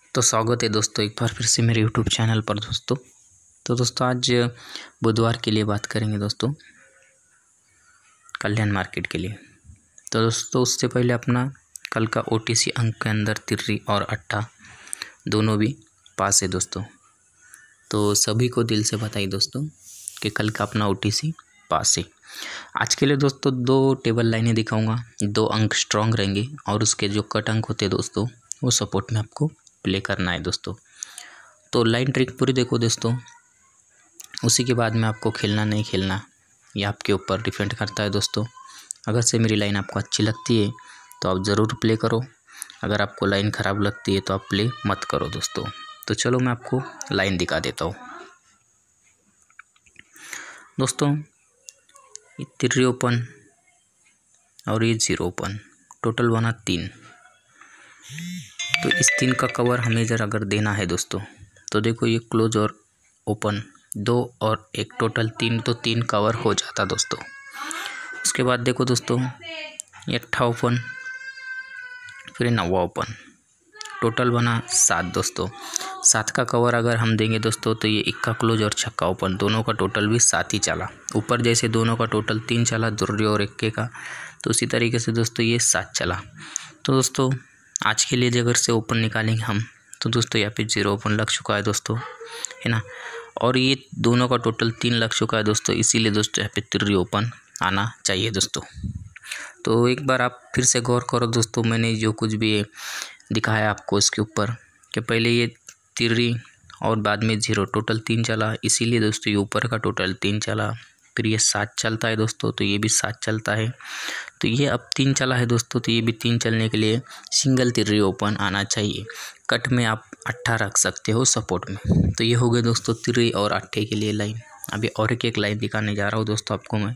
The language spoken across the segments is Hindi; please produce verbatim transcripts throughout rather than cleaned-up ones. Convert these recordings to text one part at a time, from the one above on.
तो स्वागत है दोस्तों एक बार फिर से मेरे यूट्यूब चैनल पर दोस्तों। तो दोस्तों आज बुधवार के लिए बात करेंगे दोस्तों, कल्याण मार्केट के लिए। तो दोस्तों उससे पहले अपना कल का ओटीसी अंक के अंदर तिर्री और अट्ठा दोनों भी पास है दोस्तों। तो सभी को दिल से बताइए दोस्तों कि कल का अपना ओटीसी पास है। आज के लिए दोस्तों दो टेबल लाइनें दिखाऊंगा, दो अंक स्ट्रॉन्ग रहेंगे और उसके जो कट अंक होते हैं दोस्तों वो सपोर्ट में आपको प्ले करना है दोस्तों। तो लाइन ट्रिक पूरी देखो दोस्तों, उसी के बाद में आपको खेलना नहीं खेलना ये आपके ऊपर डिपेंड करता है दोस्तों। अगर से मेरी लाइन आपको अच्छी लगती है तो आप ज़रूर प्ले करो, अगर आपको लाइन ख़राब लगती है तो आप प्ले मत करो दोस्तों। तो चलो मैं आपको लाइन दिखा देता हूँ दोस्तों। ये तिर्री ओपन और ये जीरो ओपन, टोटल बना तीन। तो इस तीन का कवर हमें जरा अगर देना है दोस्तों, तो देखो ये क्लोज और ओपन दो और एक, टोटल तीन, तो तीन कवर हो जाता दोस्तों। उसके बाद देखो दोस्तों ये अट्ठा ओपन, फिर नवा ओपन, टोटल बना सात दोस्तों। सात का कवर अगर हम देंगे दोस्तों तो ये इक्का क्लोज और छक्का ओपन दोनों का टोटल भी सात ही चला। ऊपर जैसे दोनों का टोटल तीन चला दुर्री और इक्के का, तो उसी तरीके से दोस्तों ये सात चला। तो दोस्तों आज के लिए अगर से ओपन निकालेंगे हम तो दोस्तों यहाँ पे जीरो ओपन लग चुका है दोस्तों, है ना। और ये दोनों का टोटल तीन लग चुका है दोस्तों, इसीलिए दोस्तों यहाँ पे तिर्री ओपन आना चाहिए दोस्तों। तो एक बार आप फिर से गौर करो दोस्तों, मैंने जो कुछ भी दिखाया आपको इसके ऊपर कि पहले ये तिर्री और बाद में जीरो, टोटल तीन चला, इसीलिए दोस्तों ये ऊपर का टोटल तीन चला। फिर ये सात चलता है दोस्तों, तो ये भी सात चलता है। तो ये अब तीन चला है दोस्तों, तो ये भी तीन चलने के लिए सिंगल तिर्री ओपन आना चाहिए। कट में आप अट्ठा रख सकते हो सपोर्ट में। तो ये हो गए दोस्तों तिर्री और अट्ठे के लिए लाइन। अभी और एक एक लाइन दिखाने जा रहा हूँ दोस्तों आपको मैं,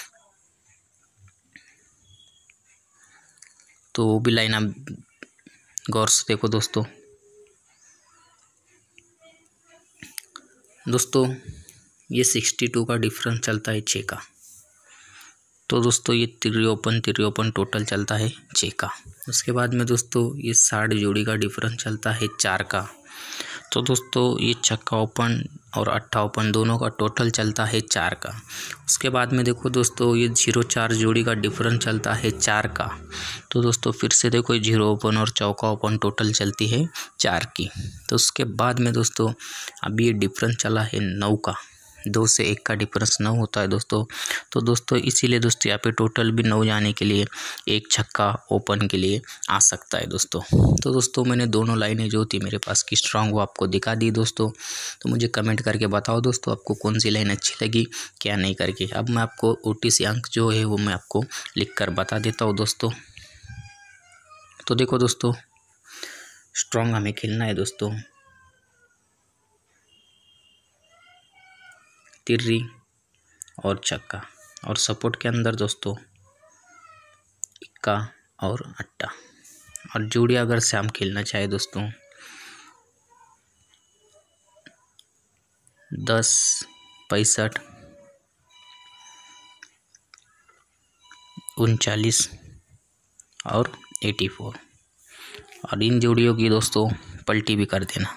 तो वो भी लाइन आप गौर से देखो दोस्तों। दोस्तों ये सिक्सटी टू का डिफरेंस चलता है छः का। तो दोस्तों ये तिर्री ओपन तिर्री ओपन टोटल चलता है छः का। उसके बाद में दोस्तों ये साठ जोड़ी का डिफरेंस चलता है चार का। तो दोस्तों ये छक्का ओपन और अट्ठा ओपन दोनों का टोटल चलता है चार का। उसके बाद में देखो दोस्तों ये जीरो चार जोड़ी का डिफरेंस चलता है चार का। तो दोस्तों फिर से देखो ये जीरो ओपन और चौका ओपन टोटल चलती है चार की। तो उसके बाद में दोस्तों अभी ये डिफरेंस चला है नौ का, दो से एक का डिफरेंस नौ होता है दोस्तों। तो दोस्तों इसीलिए दोस्तों यहाँ पे टोटल भी नौ जाने के लिए एक छक्का ओपन के लिए आ सकता है दोस्तों। तो दोस्तों मैंने दोनों लाइनें जो थी मेरे पास की स्ट्रांग वो आपको दिखा दी दोस्तों। तो मुझे कमेंट करके बताओ दोस्तों आपको कौन सी लाइन अच्छी लगी क्या नहीं करके। अब मैं आपको ओटीसी अंक जो है वो मैं आपको लिख कर बता देता हूँ दोस्तों। तो देखो दोस्तों स्ट्रांग हमें खेलना है दोस्तों, तिर्री और छक्का, और सपोर्ट के अंदर दोस्तों इक्का और अट्ठा। और जोड़ी अगर से हम खेलना चाहे दोस्तों दस, पैंसठ, उनचालीस और एटी फोर, और इन जोड़ियों की दोस्तों पलटी भी कर देना।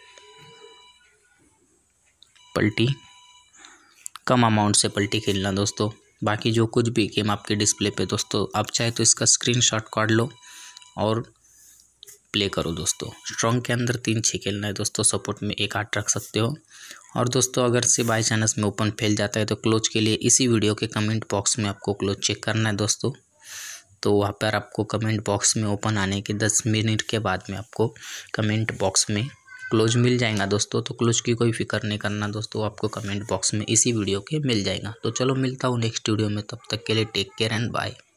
पलटी कम अमाउंट से पलटी खेलना दोस्तों। बाकी जो कुछ भी गेम आपके डिस्प्ले पे दोस्तों आप चाहे तो इसका स्क्रीनशॉट काट लो और प्ले करो दोस्तों। स्ट्रॉन्ग के अंदर तीन छः खेलना है दोस्तों, सपोर्ट में एक आठ रख सकते हो। और दोस्तों अगर से बाई चांस में ओपन फेल जाता है तो क्लोज के लिए इसी वीडियो के कमेंट बॉक्स में आपको क्लोज चेक करना है दोस्तों। तो वहाँ पर आपको कमेंट बॉक्स में ओपन आने के दस मिनट के बाद में आपको कमेंट बॉक्स में क्लोज मिल जाएगा दोस्तों। तो क्लोज की कोई फिक्र नहीं करना दोस्तों, आपको कमेंट बॉक्स में इसी वीडियो के मिल जाएगा। तो चलो मिलता हूँ नेक्स्ट वीडियो में, तब तक के लिए टेक केयर एंड बाय।